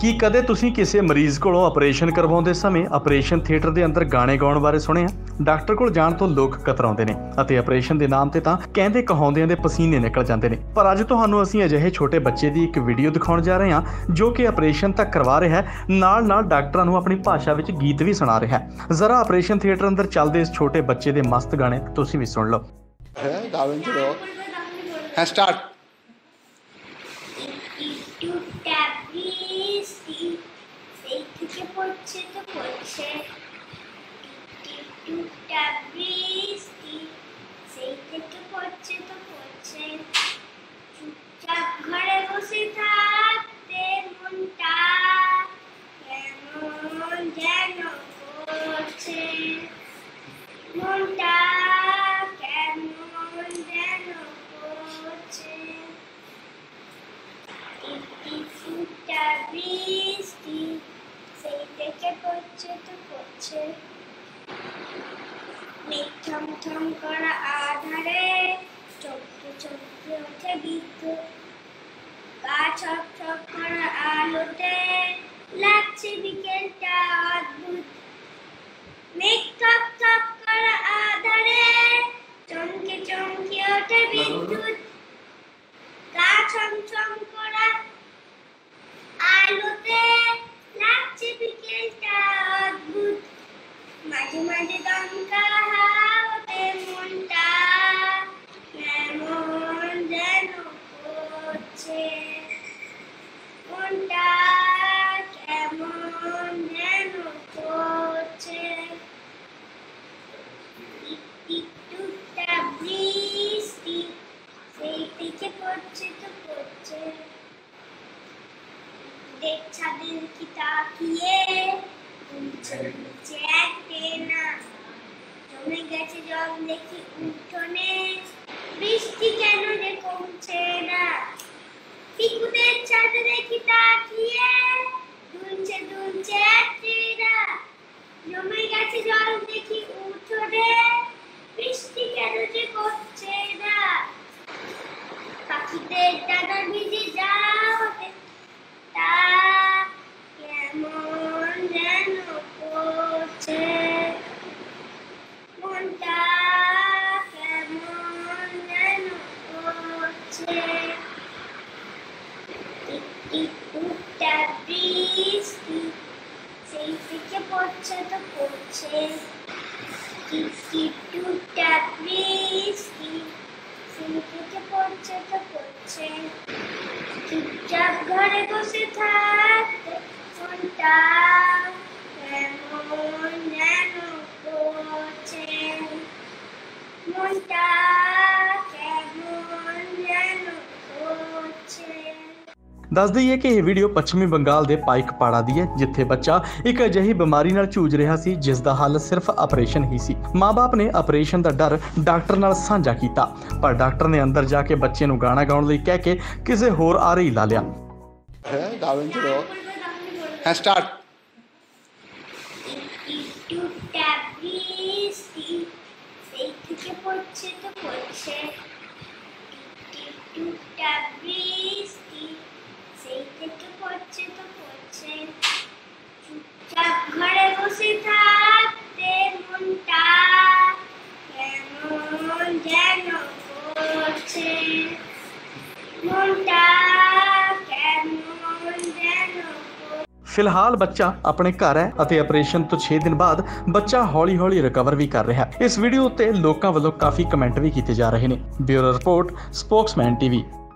ਕੀ ਕਦੇ ਤੁਸੀਂ ਕਿਸੇ ਮਰੀਜ਼ ਕੋਲੋਂ ਆਪਰੇਸ਼ਨ ਕਰਵਾਉਂਦੇ ਸਮੇਂ ਆਪਰੇਸ਼ਨ ਥੀਏਟਰ ਦੇ ਅੰਦਰ ਗਾਣੇ ਗਾਉਣ ਬਾਰੇ ਸੁਣਿਆ? ਡਾਕਟਰ ਕੋਲ ਜਾਣ ਤੋਂ ਲੋਕ ਕਤਰਾਉਂਦੇ ਨੇ ਅਤੇ ਆਪਰੇਸ਼ਨ ਦੇ ਨਾਮ ਤੇ ਤਾਂ ਕਹਿੰਦੇ ਕਹਾਉਂਦਿਆਂ ਦੇ ਪਸੀਨੇ ਨਿਕਲ ਜਾਂਦੇ ਨੇ। ਪਰ ਅੱਜ ਤੁਹਾਨੂੰ ਅਸੀਂ ਅਜਿਹੇ ਛੋਟੇ ਬੱਚੇ ਦੀ ਇੱਕ ਵੀਡੀਓ ਦਿਖਾਉਣ ਜਾ ਰਹੇ ਹਾਂ ਜੋ ਕਿ ਆਪਰੇਸ਼ਨ ਤਾਂ ਕਰਵਾ ਰਿਹਾ ਹੈ, ਨਾਲ-ਨਾਲ ਡਾਕਟਰਾਂ ਨੂੰ ਆਪਣੀ ਭਾਸ਼ਾ ਵਿੱਚ ਗੀਤ ਵੀ ਸੁਣਾ ਰਿਹਾ ਹੈ। ਜ਼ਰਾ ਆਪਰੇਸ਼ਨ ਥੀਏਟਰ ਅੰਦਰ ਚੱਲਦੇ ਇਸ ਛੋਟੇ ਬੱਚੇ ਦੇ ਮਸਤ ਗਾਣੇ ਤੁਸੀਂ ਵੀ ਸੁਣ ਲਓ। Start. ঘরে বসে থাকতে মনটা কেমন যেন করছে, মনটা কেমন যেন করছে। টিপটিপটা বৃষ্টি সেই থেকে পড়ছে তো পড়ছে, মেঘ থমথম করা আধারে চমকে চমকে ওঠে বিদ্যুৎ, গা ছপ ছপ করা আলোতে লাগছে বিকেলটা অদ্ভুত। মেঘ থপ থপ করা আধারে চমকে চমকে ওঠে বিদ্যুৎ, গা ছম ছম করা আলোতে লাগছে বিকেলটা অদ্ভুত। মাঝে মাঝে দমকা হাওয়াতে মনটা কেমন যেন করছে, মনটা কেমন যেন করছে। টিপটিপটা বৃষ্টি সেই থেকে পড়ছে তো পড়ছে, দেখ ছাদের কি তাকিয়ে না জমে গেছে জল দেখি উঠোনে, বৃষ্টি কেন যে কমছে না। পিকুদের ছাদে দেখি তাকিয়ে দুলছে দুলছে একটা, জমে গেছে জল দেখি উঠোনে, বৃষ্টি কেন যে করছে না। পাখিদের ডানা ভিজে যাওয়াতে তা কেমন যেন করছে, মনটা কেমন যেন করছে। টিপটিপটা বৃষ্টি সেই থেকে পড়ছে তো পড়ছে, টিপটিপটা বৃষ্টি সেই থেকে পড়ছে তো পড়ছে। চুপচাপ ঘরে বসে থাকতে মনটা কেমন যেন করছে, মনটা কেমন যেন করছে। ਦੱਸ ਦਈਏ ਕਿ ਇਹ ਵੀਡੀਓ ਪੱਛਮੀ ਬੰਗਾਲ ਦੇ ਪਾਈਕਪਾੜਾ ਦੀ ਹੈ, ਜਿੱਥੇ ਬੱਚਾ ਇੱਕ ਅਜਿਹੀ ਬਿਮਾਰੀ ਨਾਲ ਜੂਝ ਰਿਹਾ ਸੀ ਜਿਸ ਦਾ ਹੱਲ ਸਿਰਫ ਆਪਰੇਸ਼ਨ ਹੀ ਸੀ। ਮਾਂ-ਬਾਪ ਨੇ ਆਪਰੇਸ਼ਨ ਦਾ ਡਰ ਡਾਕਟਰ ਨਾਲ ਸਾਂਝਾ ਕੀਤਾ, ਪਰ ਡਾਕਟਰ ਨੇ ਅੰਦਰ ਜਾ ਕੇ ਬੱਚੇ ਨੂੰ ਗਾਣਾ ਗਾਉਣ ਲਈ ਕਹਿ ਕੇ ਕਿਸੇ ਹੋਰ ਆਰੇ ਹੀ ਲਾ ਲਿਆ। Start. টিপটিপটা বৃষ্টি সেই থেকে পড়ছে তো পড়ছে, টিপটিপটা বৃষ্টি সেই থেকে পড়ছে তো পড়ছে। চুপচাপ ঘরে বসে থাকতে মনটা কেমন যেন করছে, মনটা কেমন যেন। ਫਿਲਹਾਲ ਬੱਚਾ ਆਪਣੇ ਘਰ ਹੈ ਅਤੇ ਆਪਰੇਸ਼ਨ ਤੋਂ 6 ਦਿਨ ਬਾਅਦ ਬੱਚਾ ਹੌਲੀ-ਹੌਲੀ ਰਿਕਵਰ ਵੀ ਕਰ ਰਿਹਾ ਹੈ। ਇਸ ਵੀਡੀਓ ਉੱਤੇ ਲੋਕਾਂ ਵੱਲੋਂ ਕਾਫੀ ਕਮੈਂਟ ਵੀ ਕੀਤੇ ਜਾ ਰਹੇ ਨੇ। Bureau report, spokesman TV.